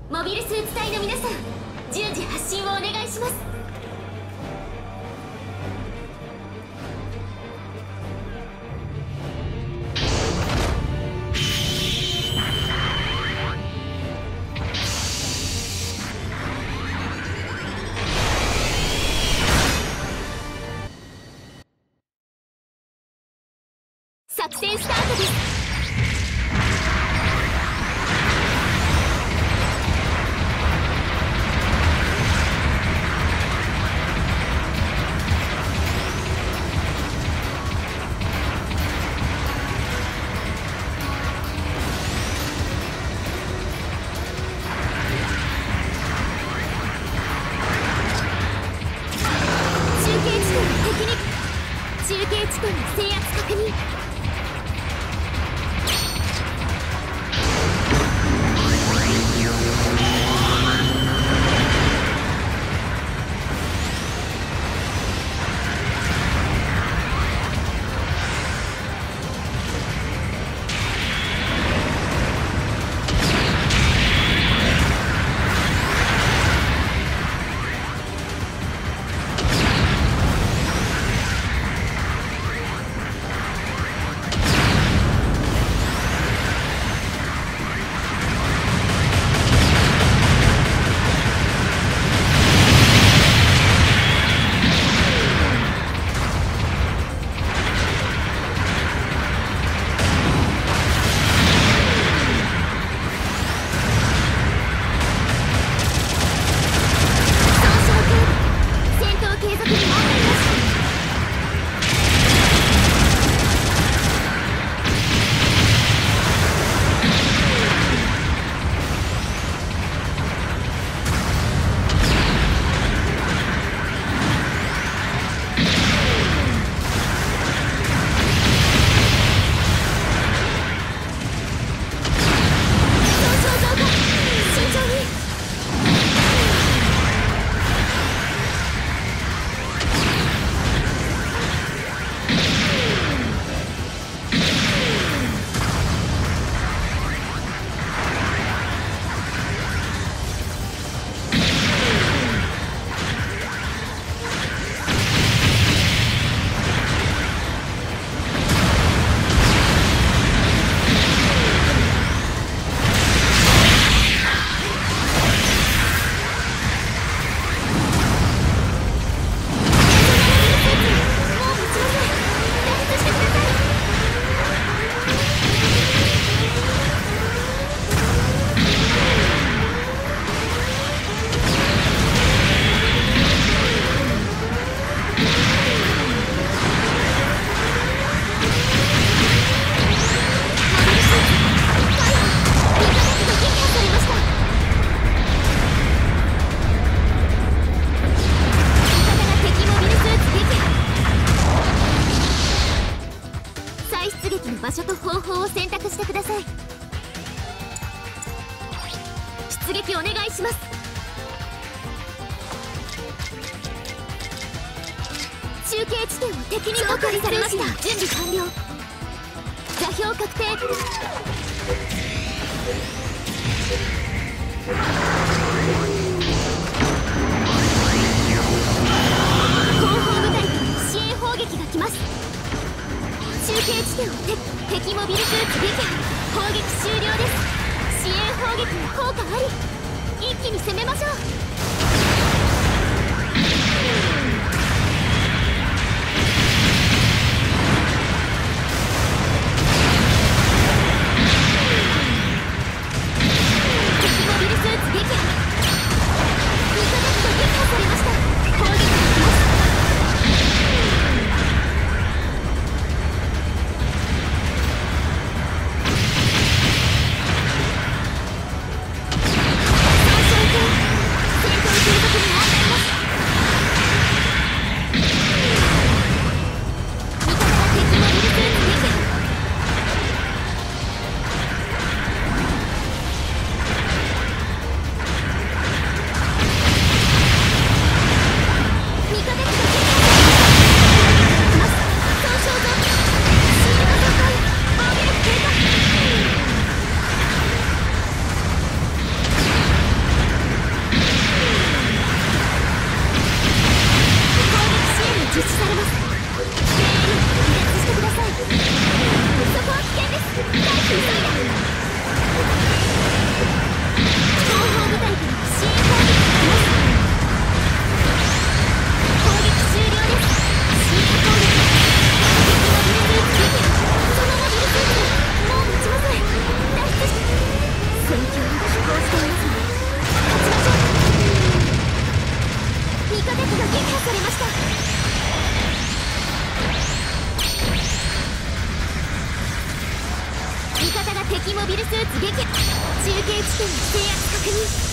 モビルスーツ隊の皆さん、順次発進をお願いします。作戦スタートです。中継地点の制圧確認。場所と方法を選択してください。出撃お願いします。中継地点を敵に破壊されました。準備完了。座標確定。後方部隊から支援砲撃が来ます。中継地点を敵モビルスーツ撃破。砲撃終了です。支援砲撃に効果あり。一気に攻めましょう。戦闘継戦況が拮抗していますね。勝ちましょう。味方機が撃破されました。味方が敵モビルスーツ撃破。中継地点の制圧確認。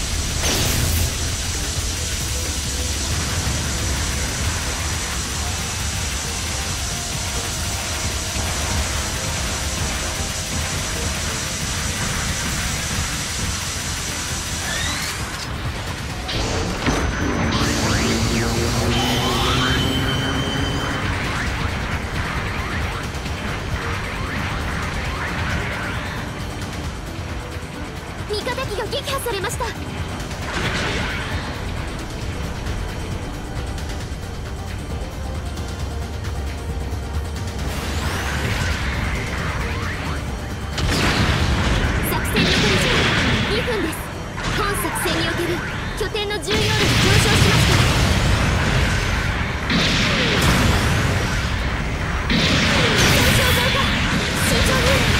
味方機が撃破されました。作戦残り時間2分です。本作戦における拠点の重要度が上昇しました。損傷増加。慎重に。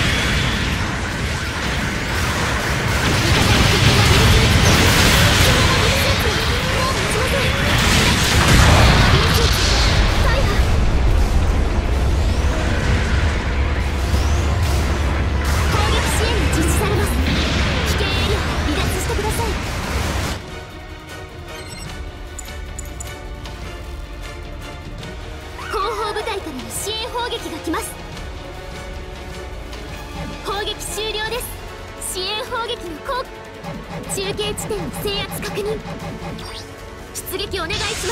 部隊からの支援砲撃が来ます。砲撃終了です。支援砲撃の効果。中継地点の制圧確認。出撃お願いします。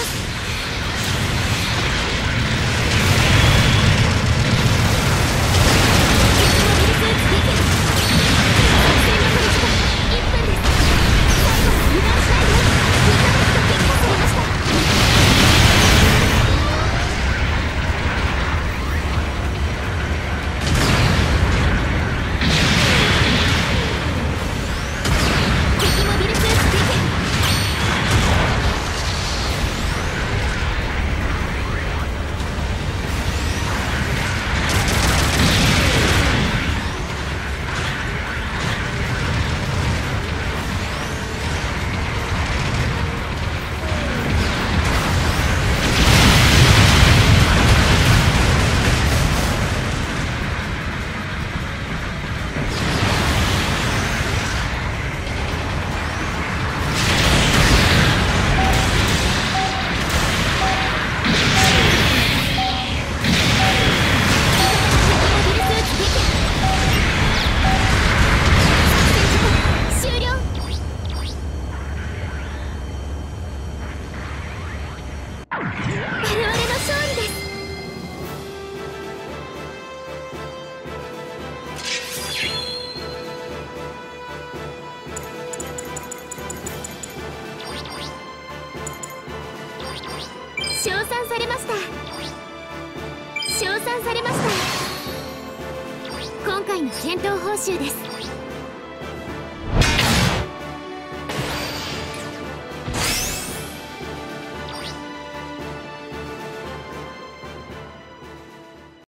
称賛されました。称賛されました。今回の戦闘報酬です。